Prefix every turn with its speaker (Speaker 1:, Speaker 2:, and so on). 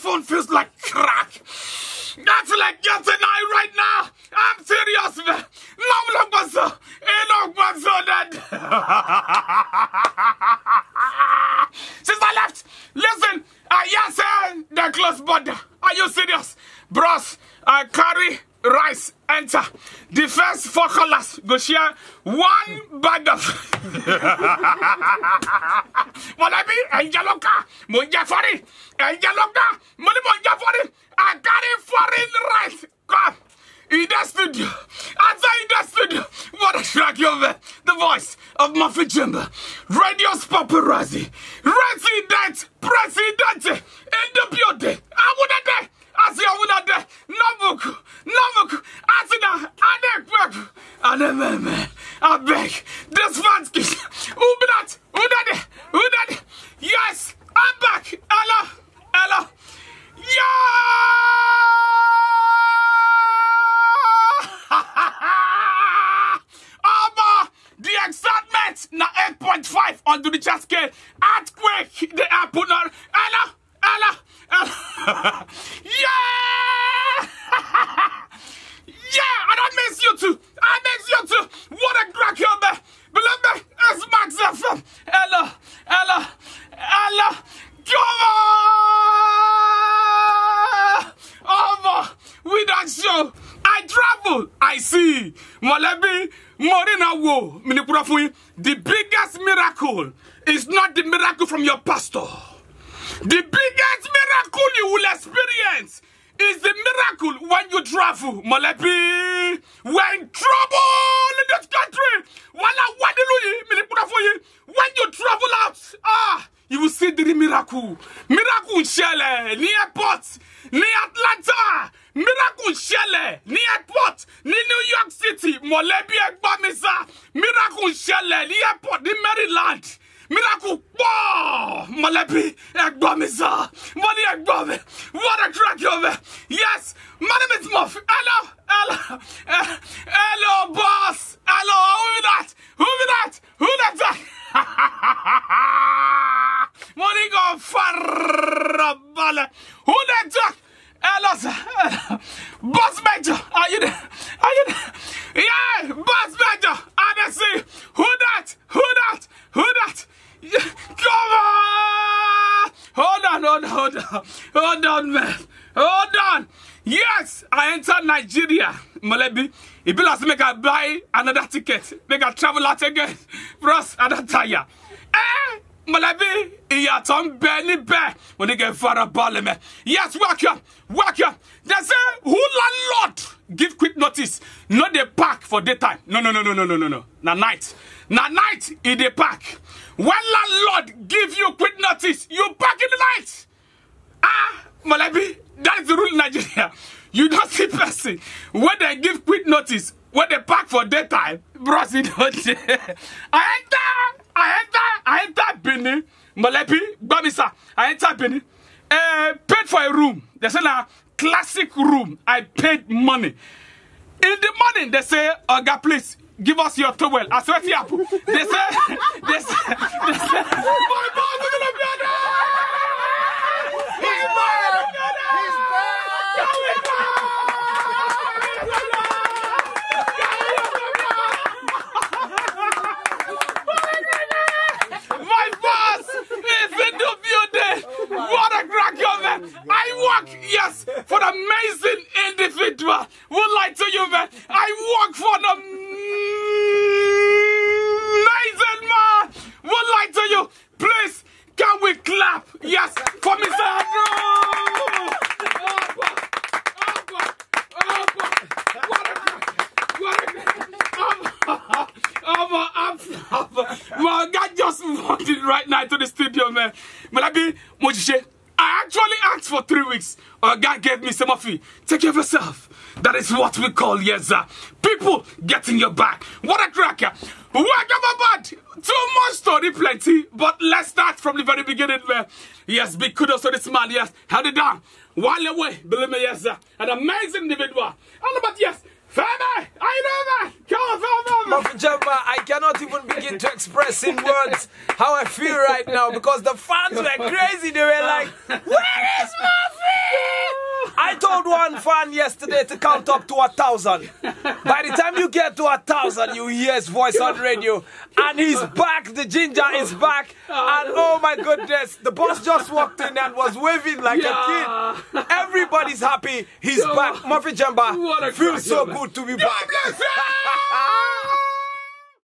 Speaker 1: microphone feels like crack. That's like getting high right now. I'm serious, man. Since I left, listen, yes, the close border. Are you serious? Bros, I carry rice, enter. The first 4 colors go share 1 bag of. Malabi, Angaloka, Munjafari, Angaloka, Money, I carry foreign rice. Come. In the studio, outside in the studio, what a track over the voice of Muffy Jimba, Radio's paparazzi, President, in the building. I would have day, I see I would have day, Namuku, Asina, Adek, I beg, this fan's kiss, who that, yes, I'm back, Ella, yeah! The excitement na 8.5 onto the chest scale. Earthquake, the Apunar. Ella. Yeah! Yeah, I don't miss you too. I miss you too. What a crack here, man. Believe me, it's Max FM. Ella. Come on! With that show, I travel, I see. Molebi, Morina Wo, Minipurafui, the biggest miracle is not the miracle from your pastor. The biggest miracle you will experience is the miracle when you travel. Molebi, when trouble in this country, when you travel out, you will see the miracle. Miracle Shelle, near airport, near Atlanta. Miracle Shelle, near airport, near New York City. Molebi Egbamisa. Miracle Shelle, near airport, near Maryland. Miracle, wow, Molebi Egbamisa. Money Egbame. What a crack over. Yes, my name is Muff. Hello, boss. Hello, who that? Money go far. Who that? Hello, sir. Boss Major, are you there? Yeah, Boss Major. I see. Who that? Yeah. Come on. Hold on, man. Hold on. Yes, I entered Nigeria. Molebi, it be like make I buy another ticket. Make I travel out again. Bros, another tire. Molebi, iya tom Benny Bear when they get far ball me. Yes, welcome. They say who landlord give quick notice. Not the park for daytime. No. Na night in the park. When landlord give you quick notice, you park in the night. Molebi, that is the rule in Nigeria. You don't see person when they give quick notice. When they park for daytime, bros, you don't. I enter Benin, Molebi, Bamisa. I enter Benin. Paid for a room. They say a classic room. I paid money. In the morning, they say, Oga, please give us your towel. I swear to you, they say, my boss is gonna be on He's back. My boss is in the building. What a crack, man. I work, yes, for the amazing individual. Would like to you, man. I work for the amazing man. Would like to you. Please, can we clap? Yes, for Mr. Andrew. Well, God just walked in right now to the studio, man. I actually asked for 3 weeks. God gave me some of it. Take care of yourself. That is what we call, yes, people getting your back. What a cracker. Welcome aboard. Too much story, plenty. But let's start from the very beginning, man. Yes, big kudos to this man, yes. Held it down. While away, believe me, yes, sir. An amazing individual. And but yes, Femi, I know that. Come on,
Speaker 2: Muffy Jumper, I cannot even begin to express in words how I feel right now because the fans were crazy. They were like, where is Muffy? one fan yesterday to count up to 1,000. By the time you get to 1,000, you hear his voice on radio. And he's back. The ginger is back. And oh my goodness, the boss just walked in and was waving like a kid. Everybody's happy. He's back. Murphy Jemba feels so good to be back.